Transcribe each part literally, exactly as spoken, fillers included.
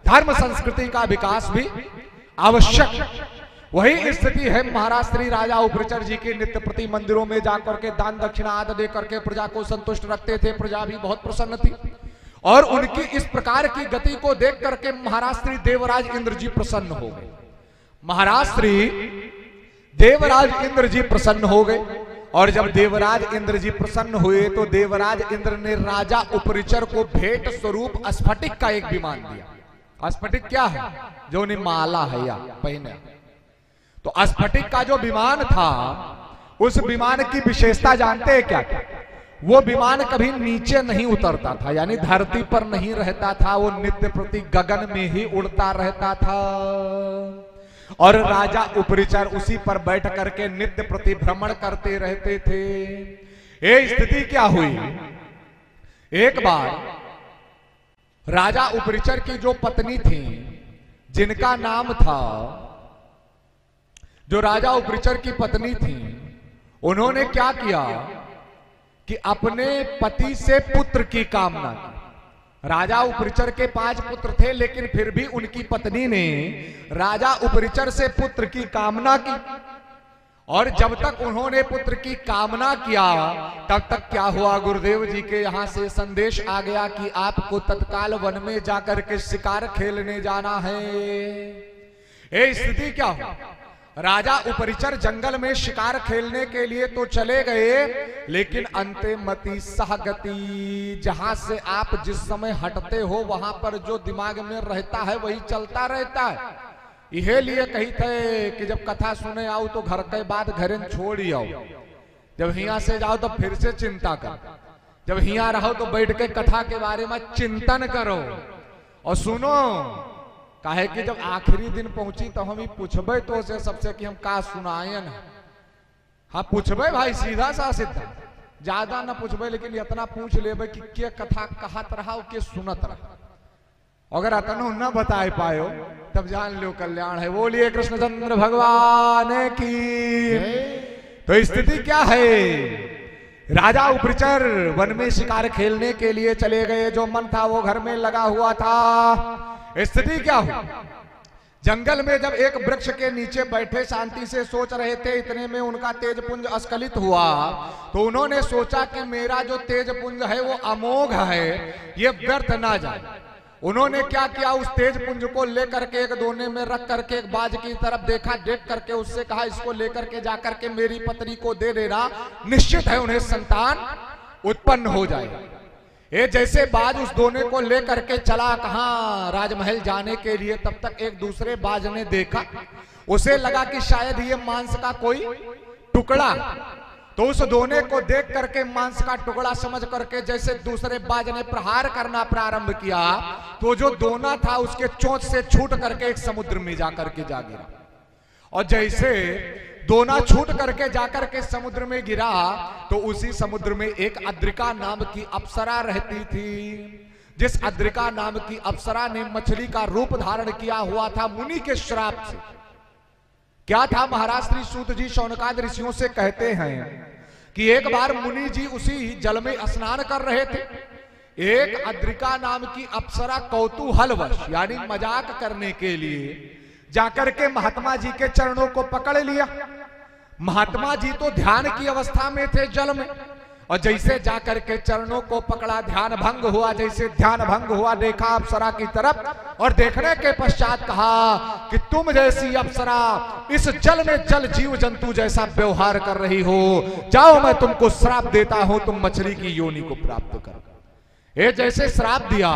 धर्म संस्कृति का विकास भी आवश्यक। वही स्थिति है महाराज श्री राजा उपरिचर जी के नित्य प्रति मंदिरों में जाकर के दान दक्षिणा आदि दे करके प्रजा को संतुष्ट रखते थे। प्रजा भी बहुत प्रसन्न थी और उनकी इस प्रकार की गति को देख करके महाराज श्री देवराज इंद्र जी प्रसन्न हो गए। महाराज श्री देवराज इंद्र जी प्रसन्न हो गए और जब देवराज इंद्र जी प्रसन्न हुए तो देवराज इंद्र ने राजा उपरिचर को भेंट स्वरूप स्फटिक का एक विमान दिया। स्फटिक क्या है? जो ने माला है या पहने। तो स्फटिक का जो विमान था, उस विमान की विशेषता जानते हैं क्या? वो विमान कभी नीचे नहीं उतरता था, यानी धरती पर नहीं रहता था, वो नित्य प्रति गगन में ही उड़ता रहता था और राजा उपरिचर उसी पर बैठ करके नित्य प्रति भ्रमण करते रहते थे। ये स्थिति क्या हुई? एक बार राजा उपरिचर की जो पत्नी थी, जिनका नाम था, जो राजा उपरिचर की पत्नी थी, उन्होंने क्या किया कि अपने पति से पुत्र की कामना की। राजा उपरिचर के पांच पुत्र थे, लेकिन फिर भी उनकी पत्नी ने राजा उपरिचर से पुत्र की कामना की और जब तक उन्होंने पुत्र की कामना किया तब तक क्या हुआ? गुरुदेव जी के यहां से संदेश आ गया कि आपको तत्काल वन में जाकर के शिकार खेलने जाना है। ये स्थिति क्या हो? राजा उपरिचर जंगल में शिकार खेलने के लिए तो चले गए, लेकिन अंते मति सहगति, जहां से आप जिस समय हटते हो वहां पर जो दिमाग में रहता है वही चलता रहता है। यह लिए कही थे कि जब कथा सुने आओ तो घर के बाद घरे छोड़ ही आओ, जब हिया से जाओ तो फिर से चिंता कर, जब हिया रहो तो बैठ के कथा के बारे में चिंतन करो और सुनो। काहे कि जब आखिरी दिन पहुंची तो हम ही पूछबे तो से सबसे कि हम का सुनायन। हाँ पूछबे भाई, सीधा सा सीधा, ज्यादा ना पूछबे, लेकिन इतना पूछ लेबे कि के कथा कहत रहा के सुनत रहा। अगर अतनो न बताए पायो तब जान लो कल्याण है। बोलिए कृष्णचंद्र भगवान की। तो स्थिति क्या है? राजा उपरिचर वन में शिकार खेलने के लिए चले गए, जो मन था वो घर में लगा हुआ था। स्थिति क्या हुई? जंगल में जब एक वृक्ष के नीचे बैठे शांति से सोच रहे थे, इतने में उनका तेजपुंज अस्खलित हुआ। तो उन्होंने सोचा कि मेरा जो तेजपुंज है वो अमोघ है, ये व्यर्थ ना जाए। उन्होंने क्या किया? उस तेजपुंज को लेकर के एक दोने में रख करके एक बाज की तरफ देखा, देख करके उससे कहा इसको लेकर के जाकर के मेरी पत्नी को दे देना, निश्चित है उन्हें संतान उत्पन्न हो जाएगा। ये जैसे बाज उस दोने को लेकर के चला कहां? राजमहल जाने के लिए। तब तक एक दूसरे बाज ने देखा, उसे लगा कि शायद ये मांस का कोई टुकड़ा, तो उस दोने को देख करके मांस का टुकड़ा समझ करके जैसे दूसरे बाज ने प्रहार करना प्रारंभ किया, तो जो दोना था उसके चोंच से छूट करके एक समुद्र में जाकर के जा गिरा। और जैसे दोना छूट करके जाकर के समुद्र में गिरा, तो उसी समुद्र में एक अद्रिका नाम की अप्सरा रहती थी। जिस अद्रिका नाम की अप्सरा ने मछली का रूप धारण किया हुआ था मुनि के श्राप से। क्या था? महाराज श्री सूत जी शौनकादि ऋषियों से कहते हैं कि एक बार मुनि जी उसी जल में स्नान कर रहे थे। एक अद्रिका नाम की अप्सरा कौतूहलवश, यानी मजाक करने के लिए जाकर के महात्मा जी के चरणों को पकड़ लिया। महात्मा जी तो ध्यान की अवस्था में थे जल में, और जैसे जाकर के चरणों को पकड़ा, ध्यान भंग हुआ। जैसे ध्यान भंग हुआ, देखा अप्सरा की तरफ, और देखने के पश्चात कहा कि तुम जैसी अप्सरा इस जल में जल जीव जंतु जैसा व्यवहार कर रही हो, जाओ मैं तुमको श्राप देता हूं, तुम मछली की योनि को प्राप्त करो। ये जैसे श्राप दिया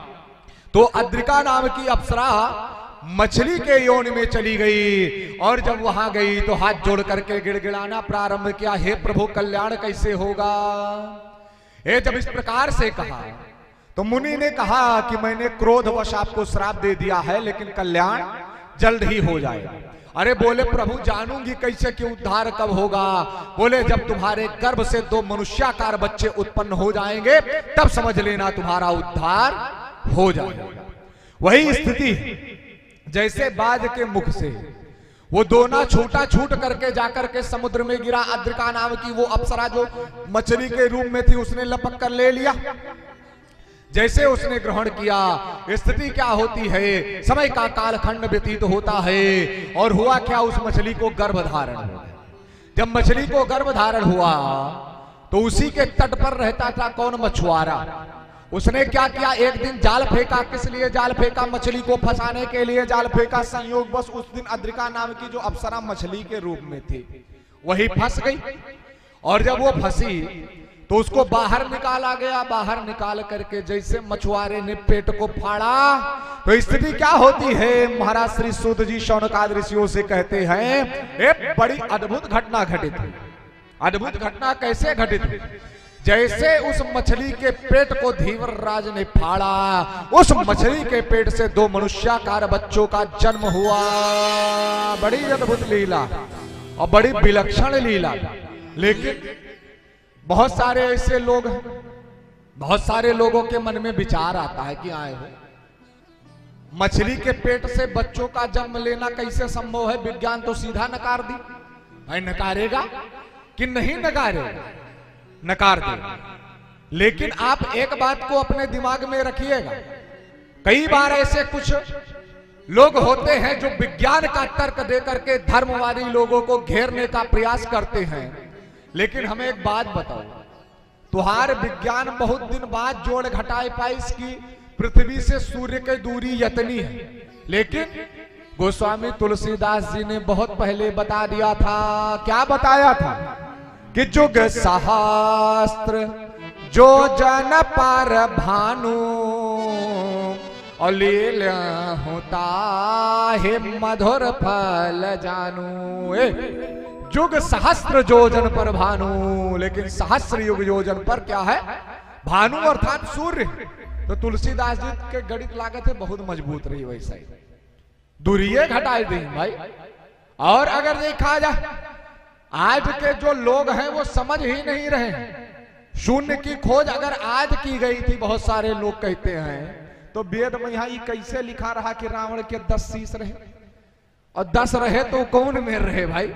तो अद्रिका नाम की अप्सरा मछली के योनि में चली गई, और जब वहां गई तो हाथ जोड़ करके गिड़गिड़ाना प्रारंभ किया, हे प्रभु कल्याण कैसे होगा। ये जब इस प्रकार से कहा तो मुनि ने कहा कि मैंने क्रोधवश आपको श्राप दे दिया है, लेकिन कल्याण जल्द ही हो जाएगा। अरे बोले प्रभु जानूंगी कैसे कि उद्धार कब होगा। बोले जब तुम्हारे गर्भ से दो मनुष्याकार बच्चे उत्पन्न हो जाएंगे तब समझ लेना तुम्हारा उद्धार हो जाएगा। वही स्थिति जैसे बाज के मुख से वो दोना छूटा, छूट करके जाकर के समुद्र में गिरा। अद्रिका नाम की वो अप्सरा जो मछली के रूप में थी उसने लपक कर ले लिया। जैसे उसने ग्रहण किया, स्थिति क्या होती है, समय का कालखंड व्यतीत होता है। और हुआ क्या, उस मछली को गर्भ धारण हुआ। जब मछली को गर्भ धारण हुआ तो उसी के तट पर रहता था कौन, मछुआरा। उसने क्या किया, एक दिन जाल फेंका। किस लिए जाल फेंका, मछली को फंसाने के लिए जाल फेंका। संयोग बस उस दिन अद्रिका नाम की जो अप्सरा मछली के रूप में थी वही फंस गई। और जब वो फंसी तो उसको बाहर निकाला गया। बाहर निकाल करके जैसे मछुआरे ने पेट को फाड़ा तो स्थिति क्या होती है, महाराज श्री सूत जी शौनकादि ऋषियों से कहते हैं एक बड़ी अद्भुत घटना घटित हुई। अद्भुत घटना कैसे घटित हुई, जैसे उस मछली के पेट को धीवर राज ने फाड़ा, उस मछली के पेट से दो मनुष्याकार बच्चों का जन्म हुआ। बड़ी अद्भुत लीला और बड़ी विलक्षण लीला। लेकिन बहुत सारे ऐसे लोग, बहुत सारे लोगों के मन में विचार आता है कि आए हो, मछली के पेट से बच्चों का जन्म लेना कैसे संभव है। विज्ञान तो सीधा नकार दी। भाई नकारेगा कि नहीं नकारेगा, नकार देगा। लेकिन आप एक बात को अपने दिमाग में रखिएगा, कई बार ऐसे कुछ लोग होते हैं जो विज्ञान का तर्क देकर के धर्मवादी लोगों को घेरने का प्रयास करते हैं। लेकिन हमें एक बात बताओ, तुहार विज्ञान बहुत दिन बाद जोड़ घटाए पाइस की पृथ्वी से सूर्य की दूरी यतनी है। लेकिन गोस्वामी तुलसीदास जी ने बहुत पहले बता दिया था। क्या बताया था कि जुग सहस्त्र जो जन पर भानु और लीला होता है मधुर फल जानू। ए, युग सहस्त्र योजन पर भानु, लेकिन सहस्त्र युग योजन पर क्या है, भानु अर्थात सूर्य। तो तुलसीदास जी के गणित लागत है बहुत मजबूत रही, वैसा ही दूरिये घटाई दी भाई। और अगर देखा जाए आज के जो लोग हैं वो समझ ही नहीं रहे। शून्य की खोज अगर आज की गई थी, बहुत सारे लोग कहते हैं, तो वेद में यहाँ ये कैसे लिखा रहा कि रावण के दस शीश रहे और दस रहे तो कौन में रहे भाई।